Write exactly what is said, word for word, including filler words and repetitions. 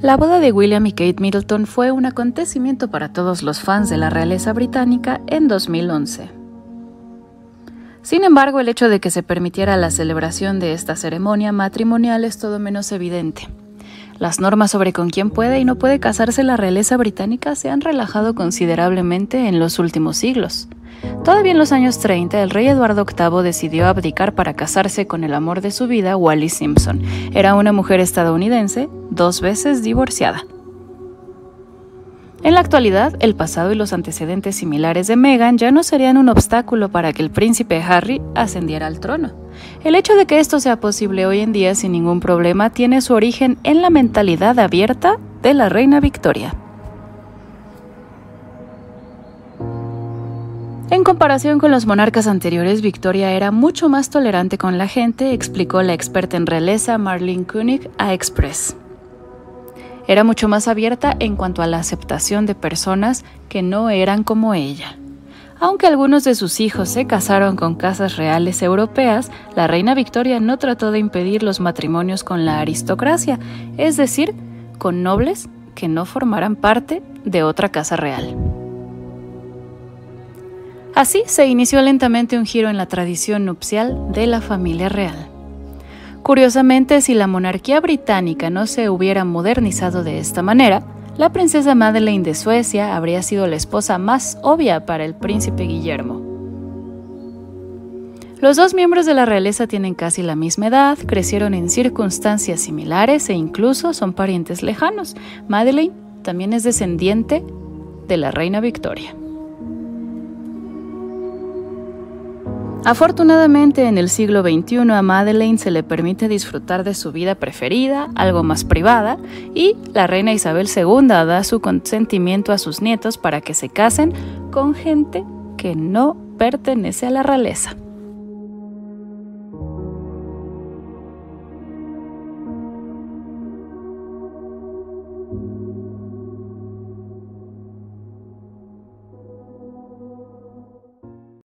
La boda de William y Kate Middleton fue un acontecimiento para todos los fans de la realeza británica en dos mil once. Sin embargo, el hecho de que se permitiera la celebración de esta ceremonia matrimonial es todo menos evidente. Las normas sobre con quién puede y no puede casarse la realeza británica se han relajado considerablemente en los últimos siglos. Todavía en los años treinta, el rey Eduardo octavo decidió abdicar para casarse con el amor de su vida, Wallis Simpson. Era una mujer estadounidense, dos veces divorciada. En la actualidad, el pasado y los antecedentes similares de Meghan ya no serían un obstáculo para que el príncipe Harry ascendiera al trono. El hecho de que esto sea posible hoy en día sin ningún problema tiene su origen en la mentalidad abierta de la reina Victoria. En comparación con los monarcas anteriores, Victoria era mucho más tolerante con la gente, explicó la experta en realeza Marlene Koenig a Express. Era mucho más abierta en cuanto a la aceptación de personas que no eran como ella. Aunque algunos de sus hijos se casaron con casas reales europeas, la reina Victoria no trató de impedir los matrimonios con la aristocracia, es decir, con nobles que no formaran parte de otra casa real. Así se inició lentamente un giro en la tradición nupcial de la familia real. Curiosamente, si la monarquía británica no se hubiera modernizado de esta manera, la princesa Madeleine de Suecia habría sido la esposa más obvia para el príncipe Guillermo. Los dos miembros de la realeza tienen casi la misma edad, crecieron en circunstancias similares e incluso son parientes lejanos. Madeleine también es descendiente de la reina Victoria. Afortunadamente, en el siglo veintiuno a Madeleine se le permite disfrutar de su vida preferida, algo más privada, y la reina Isabel segunda da su consentimiento a sus nietos para que se casen con gente que no pertenece a la realeza.